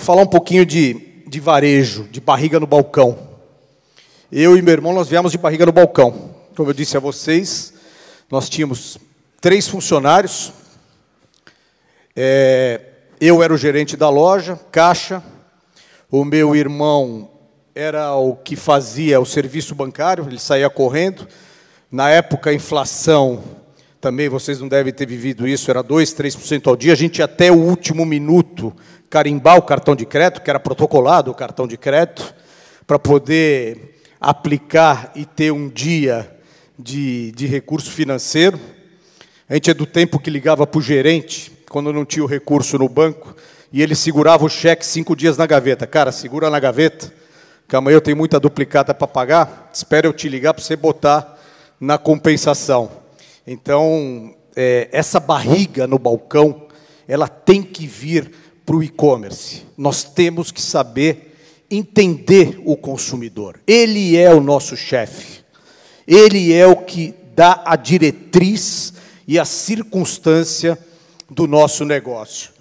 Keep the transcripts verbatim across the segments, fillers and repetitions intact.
falar um pouquinho de, de varejo, de barriga no balcão. Eu e meu irmão, nós viemos de barriga no balcão. Como eu disse a vocês, nós tínhamos três funcionários. É, eu era o gerente da loja, caixa. O meu irmão era o que fazia o serviço bancário, ele saía correndo. Na época, a inflação, também vocês não devem ter vivido isso, era dois, três por cento ao dia. A gente ia até o último minuto carimbar o cartão de crédito, que era protocolado o cartão de crédito, para poder aplicar e ter um dia de, de recurso financeiro. A gente é do tempo que ligava para o gerente, quando não tinha o recurso no banco, e ele segurava o cheque cinco dias na gaveta. Cara, segura na gaveta, que amanhã eu tenho muita duplicata para pagar, espera eu te ligar para você botar na compensação. Então, é, essa barriga no balcão, ela tem que vir para o e-commerce. Nós temos que saber entender o consumidor. Ele é o nosso chefe. Ele é o que dá a diretriz e a circunstância do nosso negócio.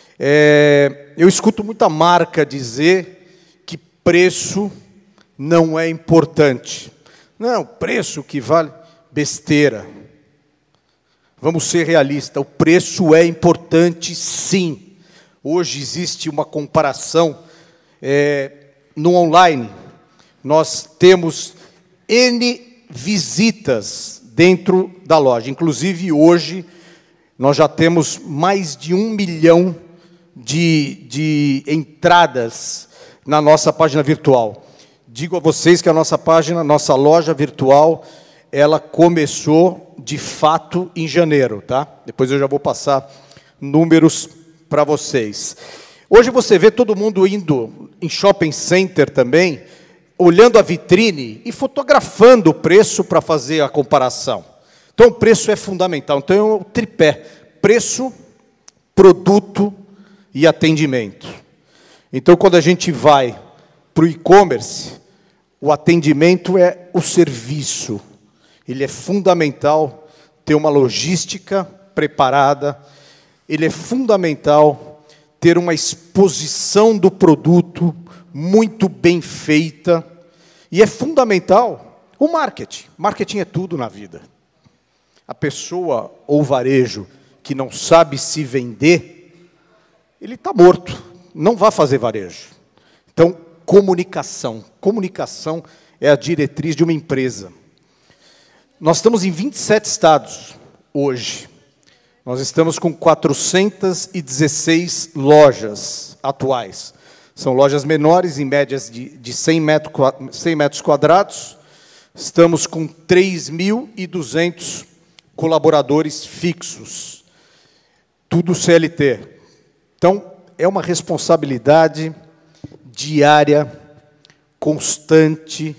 É, eu escuto muita marca dizer que preço não é importante. Não, preço que vale besteira. Vamos ser realistas, o preço é importante, sim. Hoje existe uma comparação é, no online. Nós temos N visitas dentro da loja. Inclusive, hoje, nós já temos mais de um milhão de, de entradas na nossa página virtual. Digo a vocês que a nossa página, nossa loja virtual, ela começou, de fato, em janeiro, tá? Depois eu já vou passar números para vocês. Hoje você vê todo mundo indo em shopping center também, olhando a vitrine e fotografando o preço para fazer a comparação. Então, o preço é fundamental. Então, é o tripé: preço, produto e atendimento. Então, quando a gente vai para o e-commerce, o atendimento é o serviço. Ele é fundamental ter uma logística preparada. Ele é fundamental ter uma exposição do produto muito bem feita. E é fundamental o marketing. Marketing é tudo na vida. A pessoa ou varejo que não sabe se vender, ele está morto. Não vai fazer varejo. Então, comunicação. Comunicação é a diretriz de uma empresa. Nós estamos em vinte e sete estados hoje. Nós estamos com quatrocentas e dezesseis lojas atuais. São lojas menores, em médias de, de cem metros quadrados. Estamos com três mil e duzentos colaboradores fixos. Tudo C L T. Então, é uma responsabilidade diária, constante,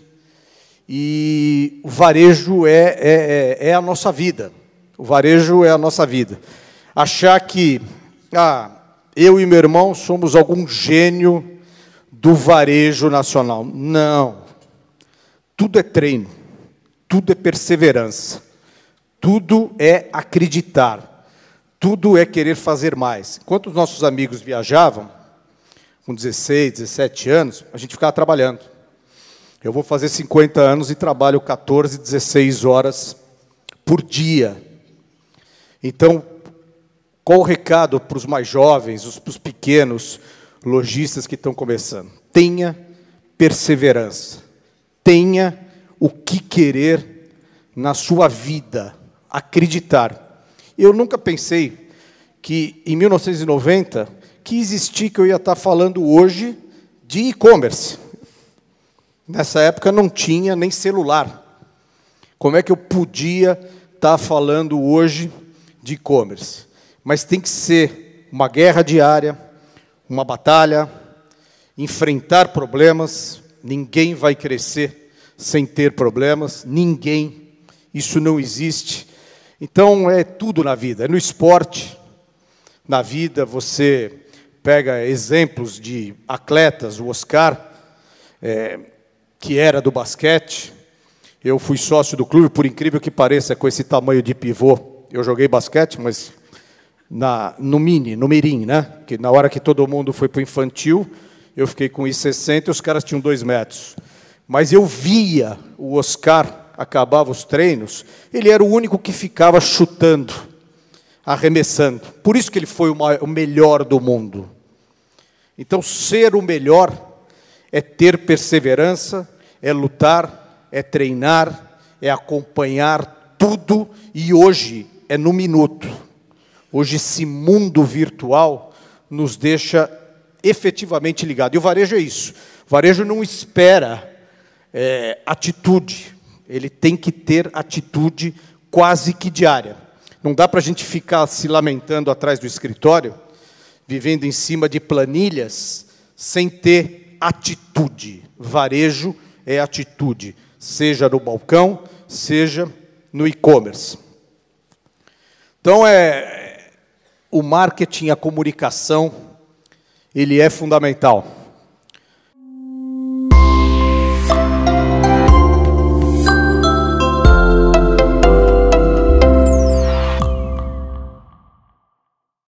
e o varejo é, é, é a nossa vida. O varejo é a nossa vida. Achar que ah, eu e meu irmão somos algum gênio do varejo nacional. Não. Tudo é treino. Tudo é perseverança. Tudo é acreditar. Tudo é querer fazer mais. Enquanto os nossos amigos viajavam, com dezesseis, dezessete anos, a gente ficava trabalhando. Eu vou fazer cinquenta anos e trabalho quatorze, dezesseis horas por dia. Então, qual o recado para os mais jovens, para os pequenos lojistas que estão começando? Tenha perseverança. Tenha o que querer na sua vida. Acreditar. Eu nunca pensei que, em mil novecentos e noventa, que existia que eu ia estar falando hoje de e-commerce. Nessa época não tinha nem celular. Como é que eu podia estar falando hoje de e-commerce? Mas tem que ser uma guerra diária, uma batalha, enfrentar problemas. Ninguém vai crescer sem ter problemas, ninguém. Isso não existe. Então, é tudo na vida, é no esporte. Na vida, você pega exemplos de atletas, o Oscar, é, que era do basquete. Eu fui sócio do clube, por incrível que pareça, com esse tamanho de pivô. Eu joguei basquete, mas na, no mini, no mirim, né? Que na hora que todo mundo foi para o infantil, eu fiquei com um e sessenta e os caras tinham dois metros. Mas eu via o Oscar, acabava os treinos, ele era o único que ficava chutando, arremessando. Por isso que ele foi o, maior, o melhor do mundo. Então, ser o melhor é ter perseverança, é lutar, é treinar, é acompanhar tudo, e hoje é no minuto. Hoje esse mundo virtual nos deixa efetivamente ligado. E o varejo é isso. O varejo não espera é, atitude. Ele tem que ter atitude quase que diária. Não dá para a gente ficar se lamentando atrás do escritório, vivendo em cima de planilhas, sem ter atitude. Varejo é atitude, seja no balcão, seja no e-commerce. Então, é, o marketing, a comunicação, ele é fundamental.